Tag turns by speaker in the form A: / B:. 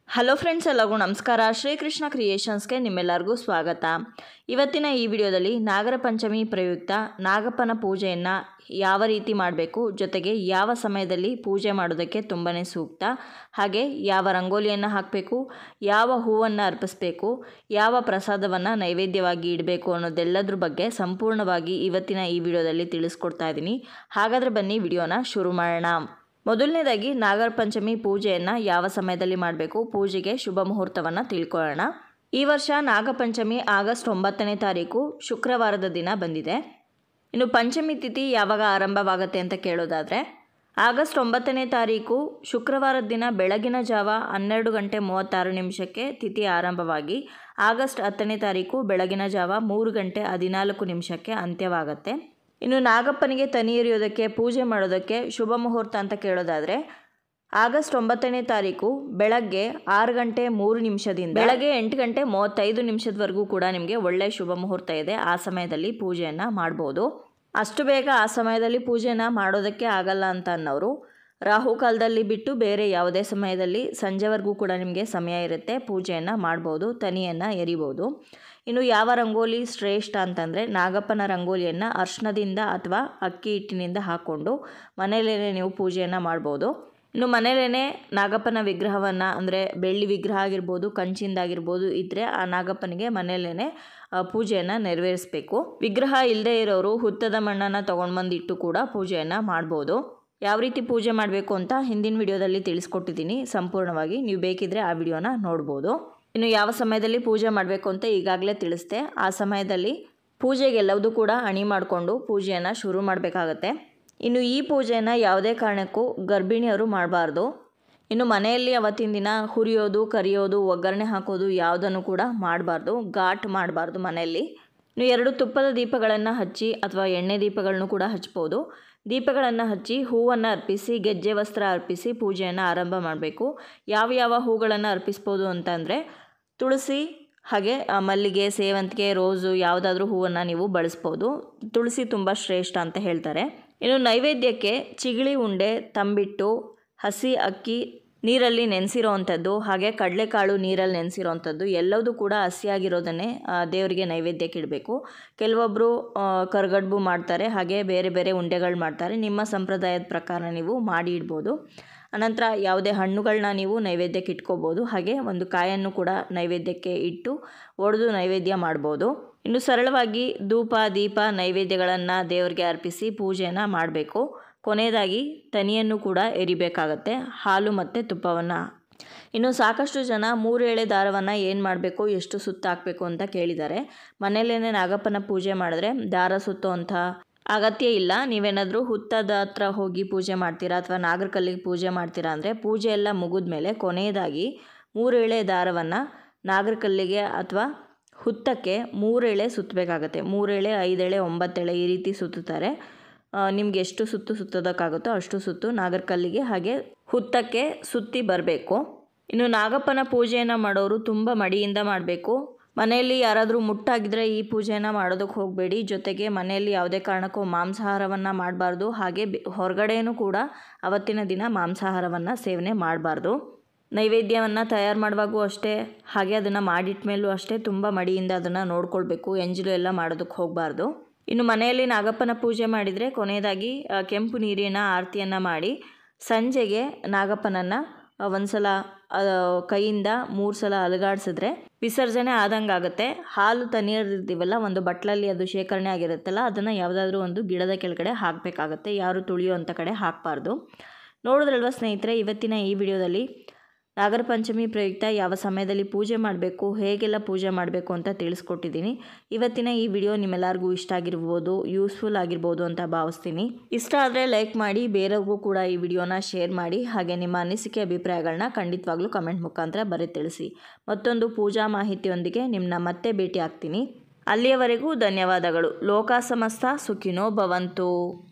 A: Hello friends, ಎಲ್ಲರಿಗೂ ನಮಸ್ಕಾರ. ಶ್ರೀಕೃಷ್ಣ ಕ್ರಿಯೇಷನ್ಸ್ಗೆ ನಿಮ್ಮೆಲ್ಲರಿಗೂ ಸ್ವಾಗತ. ಇವತ್ತಿನ ಈ ವಿಡಿಯೋದಲ್ಲಿ ನಾಗರ ಪಂಚಮಿ ಪ್ರಯುಕ್ತ ನಾಗಪ್ಪನ ಪೂಜೆಯನ್ನು ಯಾವ ರೀತಿ ಮಾಡಬೇಕು, ಜೊತೆಗೆ ಯಾವ ಸಮಯದಲ್ಲಿ ಪೂಜೆ ಮಾಡೋದಕ್ಕೆ ತುಂಬಾ ಸೂಕ್ತ, ಹಾಗೆ ಯಾವ ರಂಗೋಲಿಯನ್ನು ಹಾಕಬೇಕು, ಯಾವ ಹೂವನ್ನು ಅರ್ಪಿಸಬೇಕು, ಯಾವ ಪ್ರಸಾದವನ್ನು ನೈವೇದ್ಯವಾಗಿ ಇಡಬೇಕು ಅನ್ನೋದೆಲ್ಲದ್ರ ಬಗ್ಗೆ ಸಂಪೂರ್ಣವಾಗಿ ಇವತ್ತಿನ ಈ ವಿಡಿಯೋದಲ್ಲಿ ತಿಳಿಸ್ಕೊಡ್ತಾ ಇದ್ದೀನಿ. ಹಾಗಾದರೆ ಬನ್ನಿ ವಿಡಿಯೋನ ಶುರು ಮಾಡೋಣ. ಮೊದಲನೇದಾಗಿ ನಾಗರ ಪಂಚಮಿ ಪೂಜೆಯನ್ನು ಯಾವ ಸಮಯದಲ್ಲಿ ಮಾಡಬೇಕು, ಪೂಜೆಗೆ ಶುಭ ಮುಹೂರ್ತವನ್ನು ತಿಳ್ಕೊಳ್ಳೋಣ. ಈ ವರ್ಷ ನಾಗಪಂಚಮಿ ಆಗಸ್ಟ್ 9ನೇ ತಾರೀಕು ಶುಕ್ರವಾರದ ದಿನ ಬಂದಿದೆ. ಇನ್ನು ಪಂಚಮಿ ತಿಥಿ ಯಾವಾಗ ಆರಂಭವಾಗುತ್ತೆ ಅಂತ ಕೇಳೋದಾದರೆ ಆಗಸ್ಟ್ 9ನೇ ತಾರೀಕು ಶುಕ್ರವಾರದ ದಿನ ಬೆಳಗಿನ ಜಾವ 12:36 ತಿಥಿ ಆರಂಭವಾಗಿ ಆಗಸ್ಟ್ 10ನೇ ತಾರೀಕು ಬೆಳಗಿನ ಜಾವ 3:14 ಅಂತ್ಯವಾಗುತ್ತೆ. ಇನ್ನು ನಾಗಪ್ಪನಿಗೆ ತನಿ ಎರೆಯೋದಕ್ಕೆ ಪೂಜೆ ಮಾಡೋದಕ್ಕೆ ಶುಭ ಮುಹೂರ್ತ ಅಂತ ಕೇಳೋದಾದರೆ ಆಗಸ್ಟ್ 9ನೇ ತಾರೀಕು ಬೆಳಗ್ಗೆ 6:03 ಬೆಳಗ್ಗೆ 8:35 ಕೂಡ ನಿಮಗೆ ಒಳ್ಳೆ ಶುಭ ಮುಹೂರ್ತ ಇದೆ. ಆ ಸಮಯದಲ್ಲಿ ಪೂಜೆಯನ್ನು ಮಾಡ್ಬೋದು. ಅಷ್ಟು ಬೇಗ ಆ ಸಮಯದಲ್ಲಿ ಪೂಜೆನ ಮಾಡೋದಕ್ಕೆ ಆಗಲ್ಲ ಅಂತ ಅನ್ನೋರು ರಾಹುಕಾಲದಲ್ಲಿ ಬಿಟ್ಟು ಬೇರೆ ಯಾವುದೇ ಸಮಯದಲ್ಲಿ ಸಂಜೆವರೆಗೂ ಕೂಡ ನಿಮಗೆ ಸಮಯ ಇರುತ್ತೆ, ಪೂಜೆಯನ್ನು ಮಾಡ್ಬೋದು, ತನಿಯನ್ನು ಎರಿಬೋದು. ಇನ್ನು ಯಾವ ರಂಗೋಲಿ ಶ್ರೇಷ್ಠ ಅಂತಂದರೆ ನಾಗಪ್ಪನ ರಂಗೋಲಿಯನ್ನು ಅರ್ಶನದಿಂದ ಅಥವಾ ಅಕ್ಕಿ ಹಿಟ್ಟಿನಿಂದ ಹಾಕ್ಕೊಂಡು ಮನೆಯಲ್ಲೇ ನೀವು ಪೂಜೆಯನ್ನು ಮಾಡ್ಬೋದು. ಇನ್ನು ಮನೆಯಲ್ಲೇ ನಾಗಪ್ಪನ ವಿಗ್ರಹವನ್ನು ಅಂದರೆ ಬೆಳ್ಳಿ ವಿಗ್ರಹ ಆಗಿರ್ಬೋದು, ಕಂಚಿಂದಾಗಿರ್ಬೋದು ಇದ್ದರೆ ಆ ನಾಗಪ್ಪನಿಗೆ ಮನೆಯಲ್ಲೇ ಪೂಜೆಯನ್ನು ನೆರವೇರಿಸಬೇಕು. ವಿಗ್ರಹ ಇಲ್ಲದೇ ಇರೋರು ಹುತ್ತದ ಮಣ್ಣನ್ನು ತೊಗೊಂಡ್ಬಂದಿಟ್ಟು ಕೂಡ ಪೂಜೆಯನ್ನು ಮಾಡ್ಬೋದು. ಯಾವ ರೀತಿ ಪೂಜೆ ಮಾಡಬೇಕು ಅಂತ ಹಿಂದಿನ ವಿಡಿಯೋದಲ್ಲಿ ತಿಳಿಸ್ಕೊಟ್ಟಿದ್ದೀನಿ ಸಂಪೂರ್ಣವಾಗಿ, ನೀವು ಬೇಕಿದ್ದರೆ ಆ ವಿಡಿಯೋನ ನೋಡ್ಬೋದು. ಇನ್ನು ಯಾವ ಸಮಯದಲ್ಲಿ ಪೂಜೆ ಮಾಡಬೇಕು ಅಂತ ಈಗಾಗಲೇ ತಿಳಿಸ್ದೆ. ಆ ಸಮಯದಲ್ಲಿ ಪೂಜೆಗೆಲ್ಲವೂ ಕೂಡ ಅಣಿ ಮಾಡಿಕೊಂಡು ಪೂಜೆಯನ್ನು ಶುರು ಮಾಡಬೇಕಾಗತ್ತೆ. ಇನ್ನು ಈ ಪೂಜೆಯನ್ನು ಯಾವುದೇ ಕಾರಣಕ್ಕೂ ಗರ್ಭಿಣಿಯರು ಮಾಡಬಾರ್ದು. ಇನ್ನು ಮನೆಯಲ್ಲಿ ಅವತ್ತಿನ ದಿನ ಹುರಿಯೋದು, ಕರಿಯೋದು, ಒಗ್ಗರಣೆ ಹಾಕೋದು ಯಾವುದನ್ನು ಕೂಡ ಮಾಡಬಾರ್ದು, ಘಾಟ್ ಮಾಡಬಾರ್ದು ಮನೆಯಲ್ಲಿ. ಇನ್ನು 2 ತುಪ್ಪದ ದೀಪಗಳನ್ನು ಹಚ್ಚಿ ಅಥವಾ ಎಣ್ಣೆ ದೀಪಗಳನ್ನು ಕೂಡ ಹಚ್ಬೋದು. ದೀಪಗಳನ್ನು ಹಚ್ಚಿ ಹೂವನ್ನು ಅರ್ಪಿಸಿ ಗೆಜ್ಜೆ ವಸ್ತ್ರ ಅರ್ಪಿಸಿ ಪೂಜೆಯನ್ನು ಆರಂಭ ಮಾಡಬೇಕು. ಯಾವ ಹೂಗಳನ್ನು ಅರ್ಪಿಸ್ಬೋದು ಅಂತಂದರೆ ತುಳಸಿ, ಹಾಗೆ ಮಲ್ಲಿಗೆ, ಸೇವಂತಿಗೆ, ರೋಸು ಯಾವುದಾದ್ರೂ ಹೂವನ್ನು ನೀವು ಬಳಸ್ಬೋದು. ತುಳಸಿ ತುಂಬ ಶ್ರೇಷ್ಠ ಅಂತ ಹೇಳ್ತಾರೆ. ಇನ್ನು ನೈವೇದ್ಯಕ್ಕೆ ಚಿಗಳಿ ಉಂಡೆ, ತಂಬಿಟ್ಟು, ಹಸಿ ಅಕ್ಕಿ ನೀರಲ್ಲಿ ನೆನೆಸಿರೋ ಅಂಥದ್ದು, ಹಾಗೆ ಕಡಲೆಕಾಳು ನೀರಲ್ಲಿ ನೆನೆಸಿರೋ ಅಂಥದ್ದು ಎಲ್ಲದೂ ಕೂಡ ಹಸಿಯಾಗಿರೋದನ್ನೇ ದೇವರಿಗೆ ನೈವೇದ್ಯಕ್ಕೆ ಇಡಬೇಕು. ಕೆಲವೊಬ್ಬರು ಕರಗಡ್ಬು ಮಾಡ್ತಾರೆ, ಹಾಗೆ ಬೇರೆ ಬೇರೆ ಉಂಡೆಗಳು ಮಾಡ್ತಾರೆ. ನಿಮ್ಮ ಸಂಪ್ರದಾಯದ ಪ್ರಕಾರ ನೀವು ಮಾಡಿ ಇಡ್ಬೋದು. ಅನಂತರ ಯಾವುದೇ ಹಣ್ಣುಗಳನ್ನ ನೀವು ನೈವೇದ್ಯಕ್ಕೆ ಇಟ್ಕೋಬೋದು. ಹಾಗೆ ಒಂದು ಕಾಯನ್ನು ಕೂಡ ನೈವೇದ್ಯಕ್ಕೆ ಇಟ್ಟು ಒಡೆದು ನೈವೇದ್ಯ ಮಾಡ್ಬೋದು. ಇನ್ನು ಸರಳವಾಗಿ ಧೂಪ, ದೀಪ, ನೈವೇದ್ಯಗಳನ್ನು ದೇವರಿಗೆ ಅರ್ಪಿಸಿ ಪೂಜೆಯನ್ನು ಮಾಡಬೇಕು. ಕೊನೆಯದಾಗಿ ತನಿಯನ್ನು ಕೂಡ ಎರಿಬೇಕಾಗತ್ತೆ, ಹಾಲು ಮತ್ತು ತುಪ್ಪವನ್ನು. ಇನ್ನು ಸಾಕಷ್ಟು ಜನ 3 ಎಳೆ ದಾರವನ್ನು ಏನು ಮಾಡಬೇಕು, ಎಷ್ಟು ಸುತ್ತ ಹಾಕಬೇಕು ಅಂತ ಕೇಳಿದ್ದಾರೆ. ಮನೆಯಲ್ಲೇ ನಾಗಪ್ಪನ ಪೂಜೆ ಮಾಡಿದ್ರೆ ದಾರ ಸುತ್ತೋ ಅಂಥ ಅಗತ್ಯ ಇಲ್ಲ. ನೀವೇನಾದರೂ ಹುತ್ತದ ಹತ್ರ ಹೋಗಿ ಪೂಜೆ ಮಾಡ್ತೀರಾ ಅಥವಾ ನಾಗರಕಲ್ಲಿಗೆ ಪೂಜೆ ಮಾಡ್ತೀರಾ ಅಂದರೆ ಪೂಜೆ ಎಲ್ಲ ಮುಗಿದ ಮೇಲೆ ಕೊನೆಯದಾಗಿ 3 ಎಳೆ ದಾರವನ್ನು ನಾಗರಕಲ್ಲಿಗೆ ಅಥವಾ ಹುತ್ತಕ್ಕೆ 3 ಎಳೆ ಸುತ್ತಬೇಕಾಗತ್ತೆ. 3 ಎಳೆ, 5 ಎಳೆ, 9 ಎಳೆ ಈ ರೀತಿ ಸುತ್ತುತ್ತಾರೆ. ನಿಮ್ಗೆ ಎಷ್ಟು ಸುತ್ತೋದಕ್ಕಾಗುತ್ತೋ ಅಷ್ಟು ಸುತ್ತು ನಾಗರಕಲ್ಲಿಗೆ ಹಾಗೆ ಹುತ್ತಕ್ಕೆ ಸುತ್ತಿ ಬರಬೇಕು. ಇನ್ನು ನಾಗಪ್ಪನ ಪೂಜೆಯನ್ನು ಮಾಡೋರು ತುಂಬ ಮಡಿಯಿಂದ ಮಾಡಬೇಕು. ಮನೆಯಲ್ಲಿ ಯಾರಾದರೂ ಮುಟ್ಟಾಗಿದ್ದರೆ ಈ ಪೂಜೆಯನ್ನು ಮಾಡೋದಕ್ಕೆ ಹೋಗಬೇಡಿ. ಜೊತೆಗೆ ಮನೆಯಲ್ಲಿ ಯಾವುದೇ ಕಾರಣಕ್ಕೂ ಮಾಂಸಾಹಾರವನ್ನು ಮಾಡಬಾರ್ದು. ಹಾಗೆ ಹೊರಗಡೆಯೂ ಕೂಡ ಅವತ್ತಿನ ದಿನ ಮಾಂಸಾಹಾರವನ್ನು ಸೇವನೆ ಮಾಡಬಾರ್ದು. ನೈವೇದ್ಯವನ್ನು ತಯಾರು ಮಾಡುವಾಗೂ ಅಷ್ಟೇ, ಹಾಗೆ ಅದನ್ನು ಮಾಡಿಟ್ಟ ಮೇಲೂ ಅಷ್ಟೇ ತುಂಬ ಮಡಿಯಿಂದ ಅದನ್ನು ನೋಡ್ಕೊಳ್ಬೇಕು. ಎಂಜಲು ಎಲ್ಲ ಮಾಡೋದಕ್ಕೆ ಹೋಗಬಾರ್ದು. ಇನ್ನು ಮನೆಯಲ್ಲಿ ನಾಗಪ್ಪನ ಪೂಜೆ ಮಾಡಿದರೆ ಕೊನೆಯದಾಗಿ ಕೆಂಪು ನೀರಿನ ಆರತಿಯನ್ನು ಮಾಡಿ ಸಂಜೆಗೆ ನಾಗಪ್ಪನನ್ನು ಒಂದ್ಸಲ ಕೈಯಿಂದ 3 ಸಲ ಅಲುಗಾಡಿಸಿದ್ರೆ ವಿಸರ್ಜನೆ ಆದಂಗೆ ಆಗುತ್ತೆ. ಹಾಲು ತನಿಯಿರ್ತೀವಲ್ಲ, ಒಂದು ಬಟ್ಲಲ್ಲಿ ಅದು ಶೇಖರಣೆ ಆಗಿರುತ್ತಲ್ಲ, ಅದನ್ನು ಯಾವುದಾದ್ರೂ ಒಂದು ಗಿಡದ ಕೆಳಗಡೆ ಹಾಕಬೇಕಾಗತ್ತೆ. ಯಾರು ತುಳಿಯುವಂಥ ಕಡೆ ಹಾಕಬಾರ್ದು. ನೋಡಿದ್ರಲ್ವ ಸ್ನೇಹಿತರೆ, ಇವತ್ತಿನ ಈ ವಿಡಿಯೋದಲ್ಲಿ ನಾಗರ ಪಂಚಮಿ ಪ್ರಯುಕ್ತ ಯಾವ ಸಮಯದಲ್ಲಿ ಪೂಜೆ ಮಾಡಬೇಕು, ಹೇಗೆಲ್ಲ ಪೂಜೆ ಮಾಡಬೇಕು ಅಂತ ತಿಳಿಸ್ಕೊಟ್ಟಿದ್ದೀನಿ. ಇವತ್ತಿನ ಈ ವಿಡಿಯೋ ನಿಮ್ಮೆಲ್ಲರಿಗೂ ಇಷ್ಟ ಆಗಿರ್ಬೋದು, ಯೂಸ್ಫುಲ್ ಆಗಿರ್ಬೋದು ಅಂತ ಭಾವಿಸ್ತೀನಿ. ಇಷ್ಟ ಆದರೆ ಲೈಕ್ ಮಾಡಿ, ಬೇರೆಯವ್ರಿಗೂ ಕೂಡ ಈ ವಿಡಿಯೋನ ಶೇರ್ ಮಾಡಿ. ಹಾಗೆ ನಿಮ್ಮ ಅನಿಸಿಕೆ ಅಭಿಪ್ರಾಯಗಳನ್ನ ಖಂಡಿತವಾಗ್ಲೂ ಕಮೆಂಟ್ ಮುಖಾಂತರ ಬರೆದು ತಿಳಿಸಿ. ಮತ್ತೊಂದು ಪೂಜಾ ಮಾಹಿತಿಯೊಂದಿಗೆ ನಿಮ್ಮನ್ನ ಮತ್ತೆ ಭೇಟಿ ಆಗ್ತೀನಿ. ಅಲ್ಲಿಯವರೆಗೂ ಧನ್ಯವಾದಗಳು. ಲೋಕ ಸಮಸ್ತ ಸುಖಿನೋ ಭವಂತು.